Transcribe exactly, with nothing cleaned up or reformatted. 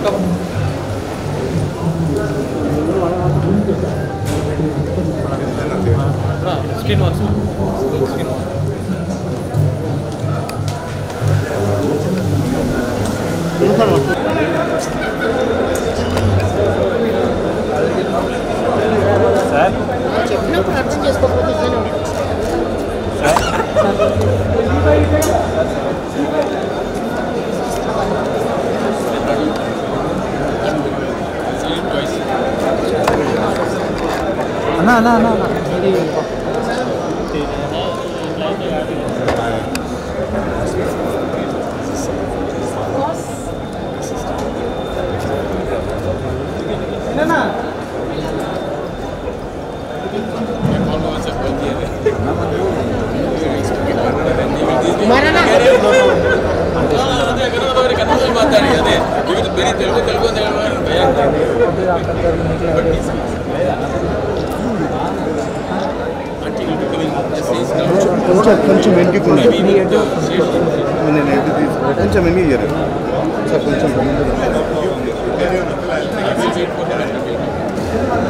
Screen one, screen one. Sir? చెప్పినప్పుడు అర్థం చేసుకోకపోతే ఇట్లనే ఉంటుంది. అన్నా అన్నా అన్నా ఇది కొంచెం కొంచెం వెనక్కి కొంచెం కొంచెం వెనక్కి ఇయ్యారు సార్ కొంచెం